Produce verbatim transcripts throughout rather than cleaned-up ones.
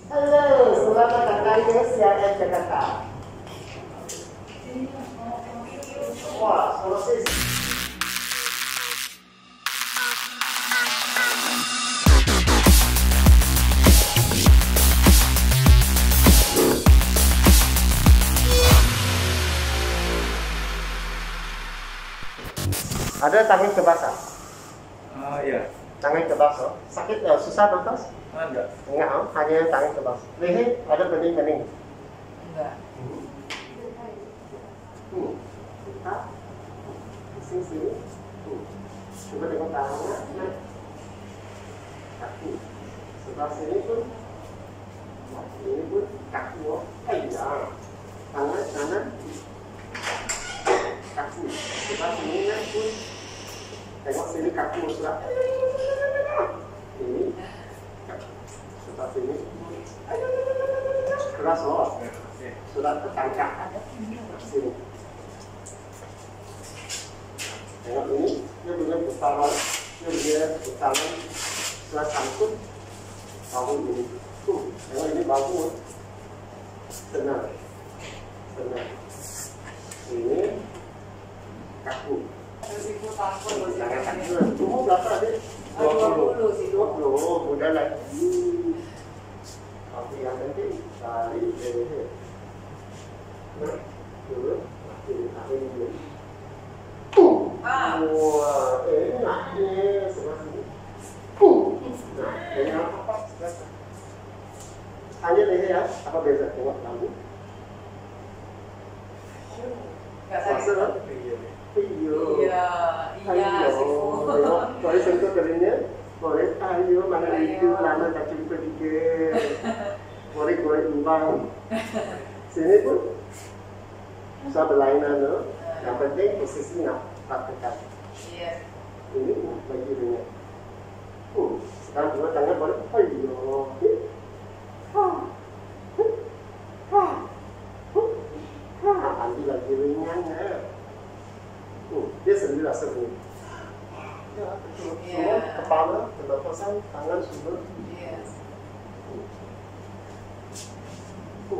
Halo, selamat datang di C N N Jakarta. Wah, selesai. Ada tangan kebasah. Oh iya. Tangan kebasah. Sakit ya? Susah nafas? Enggak. Enggak, oh, hanya tangan kebasah. Leher ada bening-bening? Enggak. Hmm. Hmm. Kita sini sini. Hmm. Coba tengok tangannya. Nah. Kaki. Sebelah sini pun. Nah, ini pun kaki. Oh, iya. Tangan kanan. Kaki. Sebelah sini pun. Tengok sini kaki sudah. Ini. Sebelah sini. Keras loh. Sudah tertangkap. Sini. Tengok ini. Dia punya putaran. Dia punya putaran. Sudah sangkut. Bahu ini. Tuh. Tengok ini bahu. Tenang. Tenang. Ini. Kaku. Jangan kaki. Umur berapa adik? dua puluh sih. dua puluh. Udah lah. Tapi yang penting cari leher. Nah, dulu. Ini ini dulu. Ah. Wah, enak nih sebelah sini. Nah, ini apa? Hanya leher ya? Apa beza? Tengok lampu. Enggak sakit. Iya. Iya, iya sih. Boleh sentuh kerinya, boleh ayo mana itu lama tak jumpa dikit. Boleh boleh tumbang. Sini pun bisa berlainan loh. Yang penting posisi nak tak tekan. Iya. Ini bagi ringan. Hmm. Sekarang dua tangan boleh. Ayo. Ambil lagi ringan ya. Hmm, dia sendiri rasa ini. Ya, betul. Semua kepala, berlepasan, tangan semua. Iya. Hmm.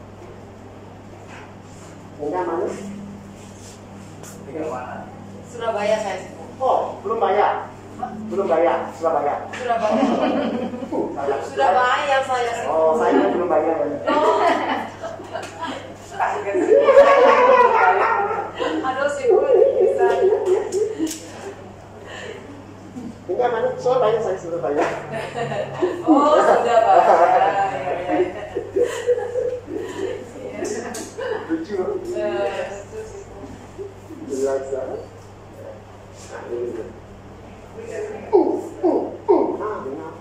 Tinggal mana? Tinggal mana? Surabaya saya sih. Oh, belum bayar. Belum bayar, Surabaya. Surabaya. Uh, saya. Surabaya saya. Oh, saya belum bayar. Oh. Aduh sih, bisa. Tinggal mana? Surabaya, saya Surabaya. Oh, sudah Pak. Lucu. Jelas ya. Nah, ini. Uh, uh, uh. Ah, benar.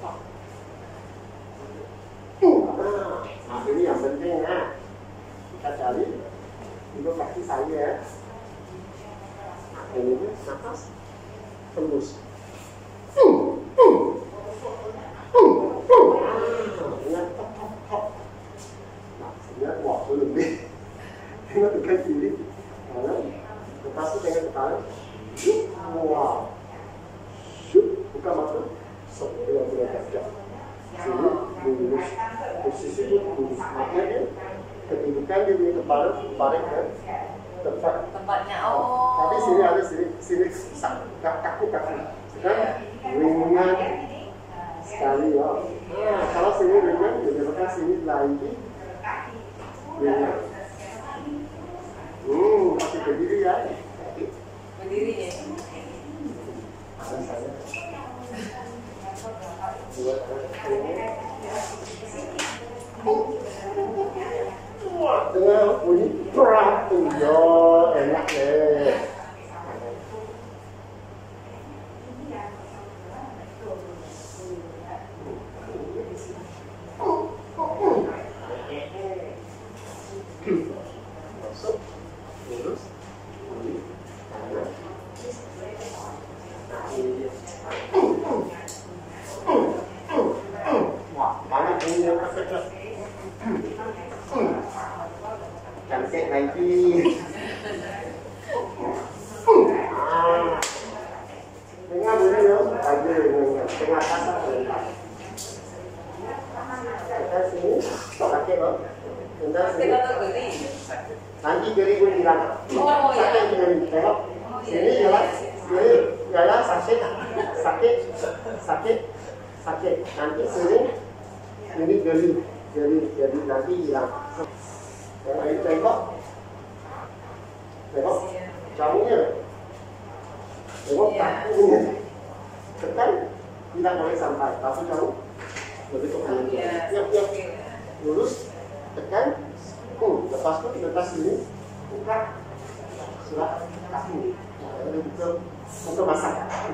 Uh, nah, nah ini yang penting ya. Kita cari itu kaki saya. Nah, ini nafas tembus. Uh, uh. Uh, uh. Ah, ingat top top top. Nah, ingat waktu lebih. Tengok tekan kiri. Kanan. Lepas itu tengok kepala. Wow. Buka mata. Sok, bila-bila kejap. Sini, lurus. Posisi pun lurus. Makanya kedudukan dia punya kepala balik ke tempat. Tempatnya. Oh. Tapi sini ada sini, sini kaku kaku. Sekarang ringan sekali ya. Nah, kalau sini ringan, menyebabkan sini lagi ringan. Hmm, masih berdiri ya. Berdiri ya. Ada saya. Dua ini. Wah, tengah bunyi perang yo, enak deh. Masuk, lurus, bunyi, kanan. Wah, mana bunyi yang perfect? Cantik lagi. Ah, dengar dulu ya, lagi dengan tengah kasar rentak. Kita sini, sakit loh. Tendang Sakit sini. atau geli? Nanti geli pun hilang. Oh, ya. Sakit geli, tengok. Sini jelas, geli, jelas sakit, sakit, sakit, sakit. Nanti sini, ini geli, geli, jadi nanti hilang. Tengok, tengok, tengok, jauhnya, tengok kakinya, tekan, tidak boleh sampai, tapi jauh, lebih ke kanan. Yuk, yuk, lurus, tekan, hmm, lepas itu lepas ini, buka, surat kaki, ada buka, buka masak.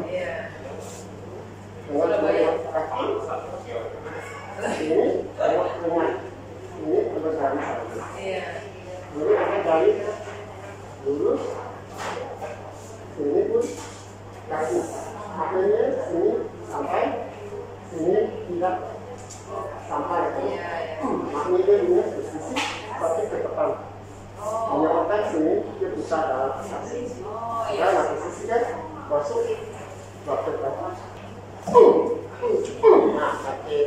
Tengok, tengok kaki, ini, tengok lengan. Ini ada jari satu. Iya. Ini ada jari lurus. Sini pun kaki. Makanya sini sampai, sini tidak sampai. Iya. Makanya ini posisi seperti ke depan. Menyebabkan sini dia bisa dalam kaki. Karena posisi kan masuk ke depan. Nah, kaki.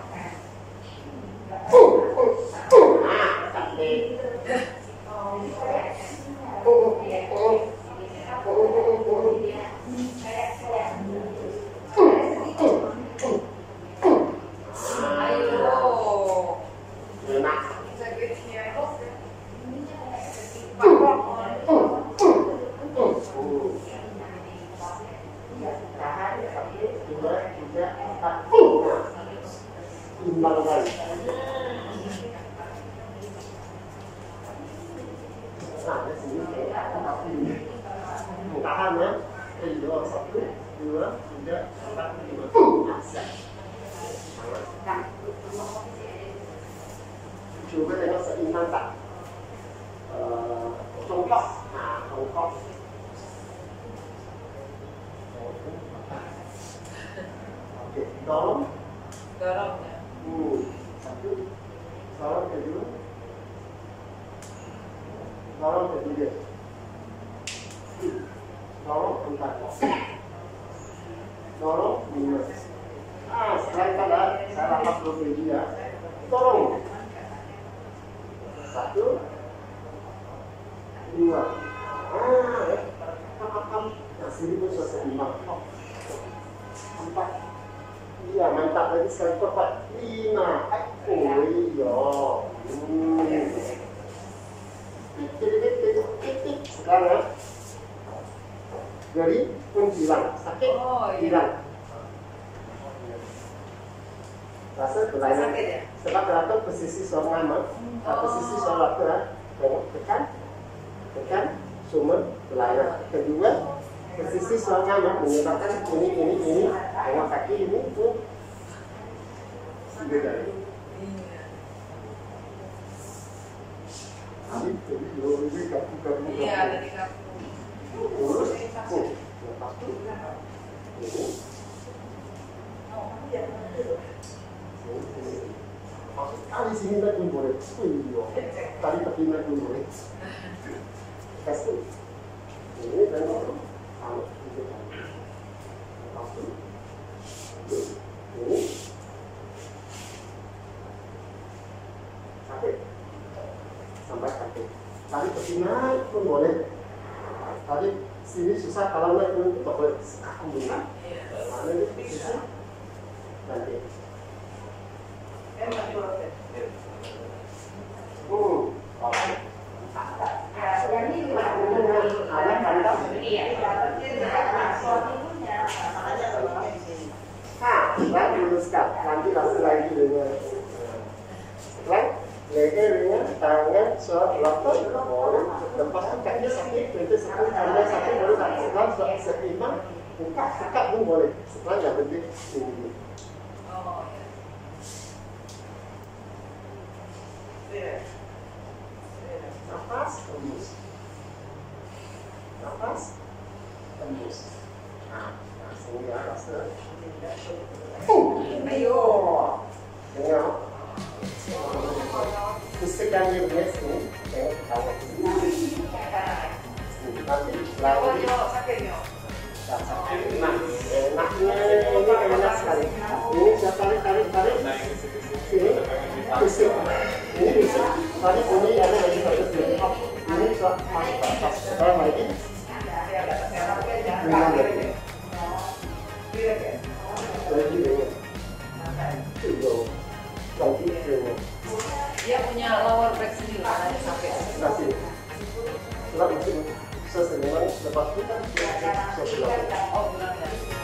Uh, uh, uh, nah, sakit. Uh, uh, uh, uh, Ayo. Enak. Sakitnya. Tahan, satu, dua, tiga, empat. Imbang kali. Nah, di sini tahan ya. Dua, satu, dua, tiga, empat, lima. Coba tengok seimbang tak? Congkok. Nah, congkok. Oke, dorong. Dorongnya. Hmm, satu, dorong kedua, dorong ketiga, dorong empat, dorong lima. Ah, sekarang pada saya rapat berbeda ya. Dorong satu, dua. Ah, ya. Nah, sini pun sudah seimbang. Empat. Iya, mantap lagi sekali tepat. Lima. Oh iya. Hmm. Sekarang jadi pun hilang. Sakit Oh, iya. hilang. Rasa kelainan. Sakit ya? Sebab kelihatan posisi seorang nama, Oh. posisi seorang tu lah. Tengok tekan, tekan, sumber kelainan. Kedua, posisi seorang nama menyebabkan ini, ini, ini. Tengok kaki ini tu. Tiga jari. Jadi, jadi dua ribu kapu kapu. Iya, ada di kampung. Lurus, oh, lepas tu. Ini. Masuk kali sini dah pun boleh. Tadi tepi dah pun boleh. Lepas tu. Ini tengok. Sama. Lepas tu. Ini. Sakit. Sampai sakit. Tadi tepi naik pun boleh. Tadi sini susah kalau naik pun tak boleh. Aku benar. Mana ni posisi? Nanti. Hmm. Okey. Ada kantong. Ha, sekarang luruskan. Nanti langsung lagi dengan sekarang lehernya, tangan, surat lutut, boleh. Lepas tu kaki sakit, pintu sakit, tanda sakit, baru sakit. Sekarang sudah seimbang, buka, buka pun boleh. Sekarang dah berdiri sini. Oh, ya. Nafas, tembus. Nafas, tembus. Nah, sini ya, rasa. Ayo. Tengok. Pustikan dia punya sini. Tengok kawat sini. Nanti Oh, lagi. yo, sakitnya. Nah, enaknya ini enak sekali. Ini saya tarik, tarik, tarik. Sini. fisik. Ini fisik. Tadi ini ada lagi satu film. Ini bisa masuk ke atas. Sekarang lagi. Ringan lagi. Lagi ringan. Itu. Lagi ringan. Dia punya lower back sendiri kan ada sampai. Kasih. Setelah masih sesuai dengan lepas kita. Sesuai. Oh, bulan ya.